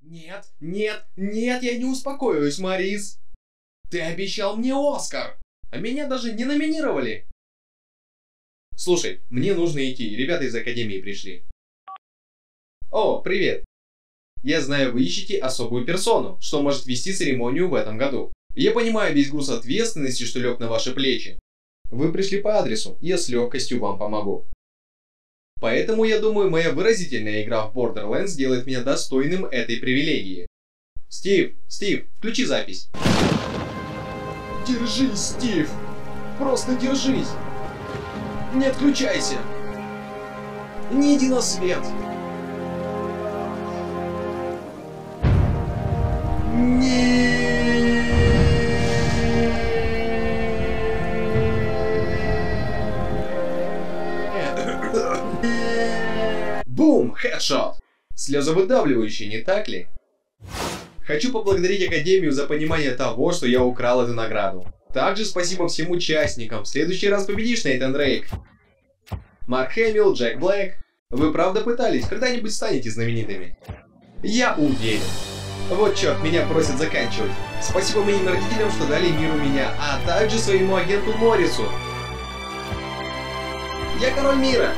Нет, нет, нет, я не успокоюсь, Морис. Ты обещал мне Оскар, а меня даже не номинировали. Слушай, мне нужно идти, ребята из Академии пришли. О, привет. Я знаю, вы ищете особую персону, что может вести церемонию в этом году. Я понимаю весь груз ответственности, что лег на ваши плечи. Вы пришли по адресу, я с легкостью вам помогу. Поэтому я думаю, моя выразительная игра в Borderlands сделает меня достойным этой привилегии. Стив, включи запись. Держись, Стив. Просто держись. Не отключайся. Не иди на свет. Бум! Хедшот! Слезовыдавливающий, не так ли? Хочу поблагодарить Академию за понимание того, что я украл эту награду. Также спасибо всем участникам. В следующий раз победишь, Нейтан Дрейк. Марк Хэмилл, Джек Блэк. Вы правда пытались? Когда-нибудь станете знаменитыми? Я уверен. Вот черт, меня просят заканчивать. Спасибо моим родителям, что дали миру меня, а также своему агенту Моррису. Я король мира.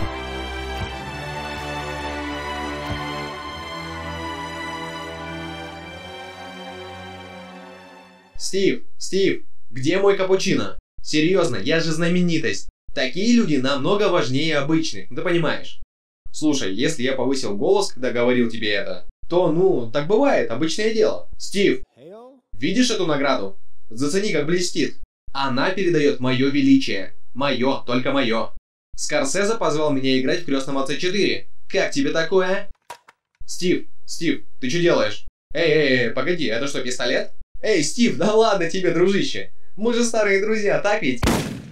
Стив, где мой капучино? Серьезно, я же знаменитость. Такие люди намного важнее обычных, ты понимаешь? Слушай, если я повысил голос, когда говорил тебе это, то, ну, так бывает, обычное дело. Стив, видишь эту награду? Зацени, как блестит. Она передает мое величие. Мое, только мое. Скорсезе позвал меня играть в «Крестном отце 4». Как тебе такое? Стив, ты что делаешь? Эй, погоди, это что, пистолет? Эй, Стив, да ладно тебе, дружище. Мы же старые друзья, так ведь?